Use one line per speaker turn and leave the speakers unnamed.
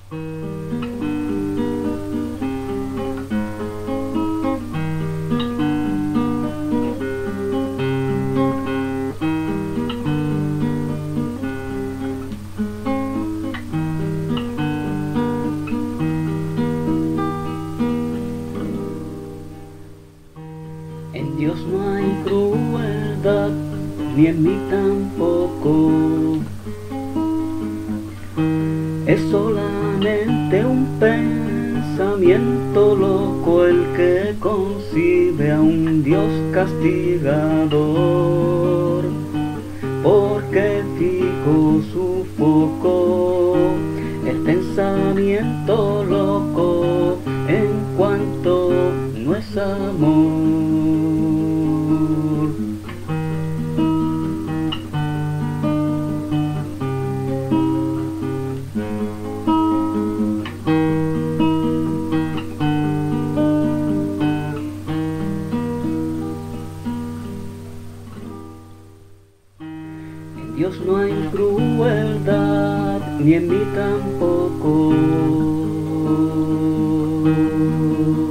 En Dios no hay crueldad, ni en mí tampoco. Es solamente un pensamiento loco el que concibe a un Dios castigador, porque fijo su foco el pensamiento loco en cuanto no es amor. En Dios no hay crueldad, ni en mí tampoco.